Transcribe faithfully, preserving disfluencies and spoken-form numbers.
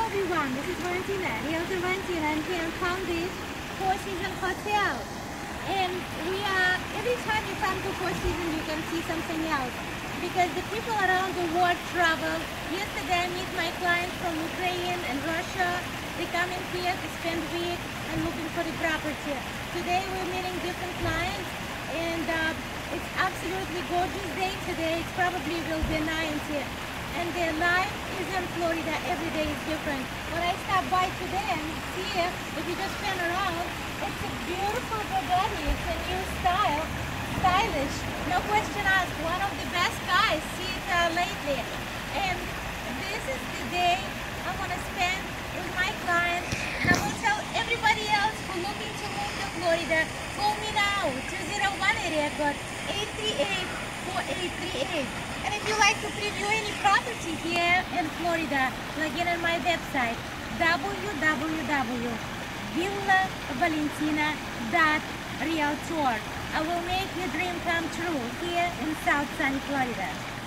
everyone, this is Valentina, Realtor Valentina. I'm here in Palm Beach, Four Seasons Hotel. And we are, every time you come to Four Seasons, you can see something else. Because the people around the world travel. Yesterday I meet my clients from Ukraine and Russia. They come in here to spend a week and looking for the property. Today we're meeting different clients, and uh, it's absolutely gorgeous day today. It probably will be ninety. And their life is in Florida. Every day is different. When I stop by today and see it, if you just spin around, it's a beautiful Bugatti. It's a new style, stylish. No question asked. One of the best guys see it uh, lately. And this is the day I want to spend with my clients. And I will tell everybody else who's looking to move to Florida, call me now, two zero one area code eight three eight, four eight three eight. And if you like to preview any property here in Florida, log in on my website, w w w dot villa valentina dot realtor. I will make your dream come true here in South Sunny Florida.